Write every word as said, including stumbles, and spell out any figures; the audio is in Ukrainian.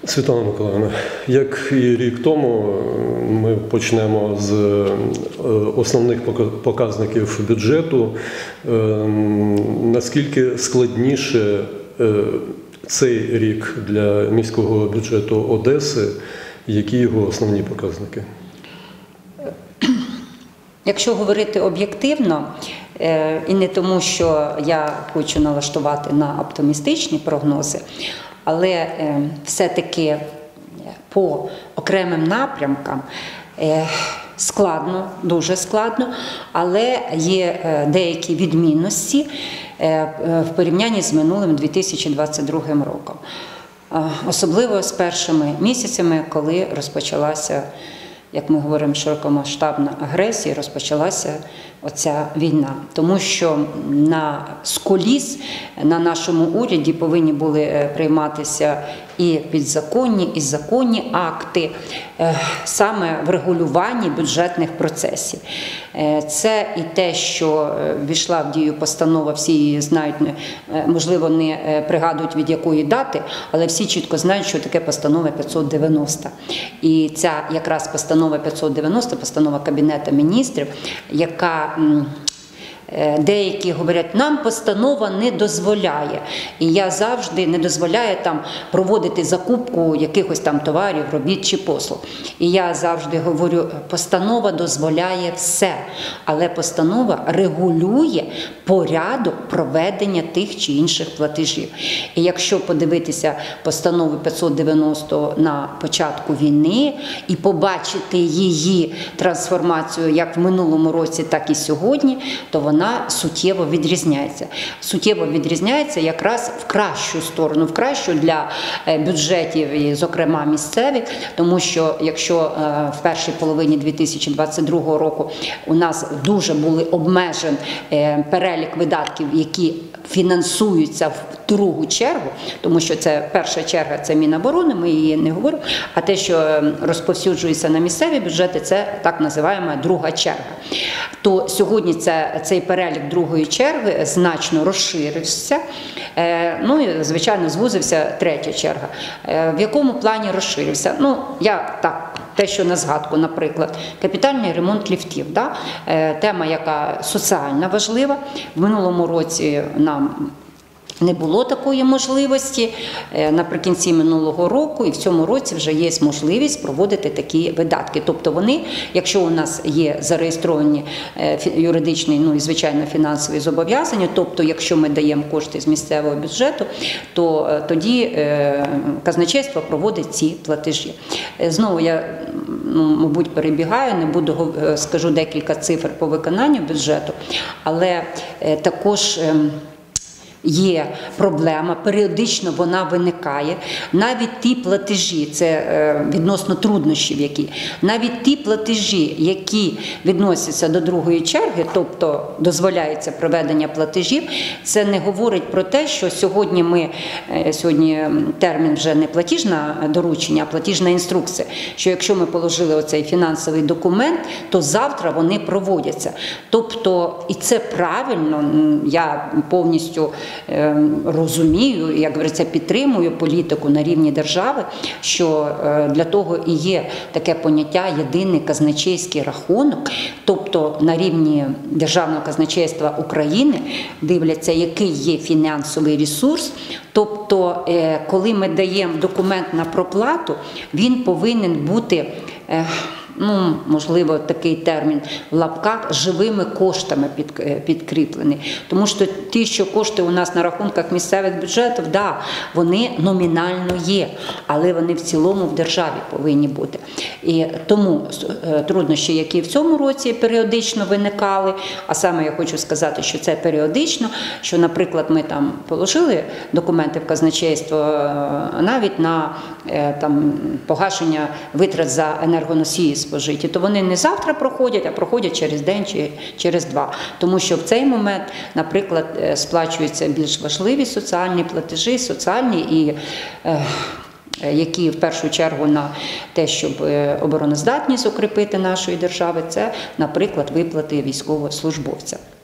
Світлана Миколаївна, як і рік тому, ми почнемо з основних показників бюджету. Наскільки складніше цей рік для міського бюджету Одеси, які його основні показники? Якщо говорити об'єктивно, і не тому, що я хочу налаштувати на оптимістичні прогнози, але все-таки по окремим напрямкам складно, дуже складно, але є деякі відмінності в порівнянні з минулим дві тисячі двадцять другим роком. Особливо з першими місяцями, коли розпочалася, як ми говоримо, широкомасштабна агресія, розпочалася оця війна. Тому що на сколіз на нашому уряді повинні були прийматися і підзаконні, і законні акти саме в регулюванні бюджетних процесів. Це і те, що ввійшла в дію постанова, всі її знають, можливо, не пригадують від якої дати, але всі чітко знають, що таке постанова п'ятсот дев'яносто. І ця якраз постанова п'ятсот дев'яносто, постанова Кабінету міністрів, яка деякі говорять, нам постанова не дозволяє. І я завжди не дозволяю там проводити закупку якихось там товарів, робіт чи послуг. І я завжди говорю, постанова дозволяє все, але постанова регулює порядок проведення тих чи інших платежів. І якщо подивитися постанову п'ятсот дев'яносто на початку війни і побачити її трансформацію як в минулому році, так і сьогодні, то вона суттєво відрізняється. Суттєво відрізняється якраз в кращу сторону, в кращу для бюджетів, і, зокрема, місцевих, тому що якщо в першій половині дві тисячі двадцять другого року у нас дуже були обмежений перелік видатків, які фінансуються в другу чергу, тому що це перша черга, це Міноборони, ми її не говоримо, а те, що розповсюджується на місцеві бюджети, це так називаємо друга черга. То сьогодні це, цей перелік другої черги значно розширився, ну і, звичайно, звузився третя черга. В якому плані розширився? Ну, я так, те, що на згадку, наприклад, капітальний ремонт ліфтів, да? Тема, яка соціально важлива. В минулому році нам не було такої можливості наприкінці минулого року, і в цьому році вже є можливість проводити такі видатки. Тобто вони, якщо у нас є зареєстровані юридичні, ну і, звичайно, фінансові зобов'язання, тобто якщо ми даємо кошти з місцевого бюджету, то тоді казначейство проводить ці платежі. Знову я, ну, мабуть, перебігаю, не буду, скажу декілька цифр по виконанню бюджету, але також є проблема, періодично вона виникає. Навіть ті платежі, це відносно труднощів, які, навіть ті платежі, які відносяться до другої черги, тобто дозволяється проведення платежів, це не говорить про те, що сьогодні ми, сьогодні термін вже не платіжне доручення, а платіжна інструкція, що якщо ми положили оцей фінансовий документ, то завтра вони проводяться. Тобто, і це правильно, я повністю розумію, як говориться, підтримую політику на рівні держави, що для того і є таке поняття єдиний казначейський рахунок, тобто на рівні Державного казначейства України дивляться, який є фінансовий ресурс, тобто коли ми даємо документ на проплату, він повинен бути, ну, можливо, такий термін в лапках, живими коштами під, підкріплений. Тому що ті, що кошти у нас на рахунках місцевих бюджетів, да, вони номінально є, але вони в цілому в державі повинні бути. І тому труднощі, які в цьому році періодично виникали, а саме я хочу сказати, що це періодично, що, наприклад, ми там положили документи в казначейство навіть на там, погашення витрат за енергоносії спожиті, то вони не завтра проходять, а проходять через день чи через два. Тому що в цей момент, наприклад, сплачуються більш важливі соціальні платежі, соціальні і які в першу чергу на те, щоб обороноздатність укріпити нашої держави, це, наприклад, виплати військовослужбовцям.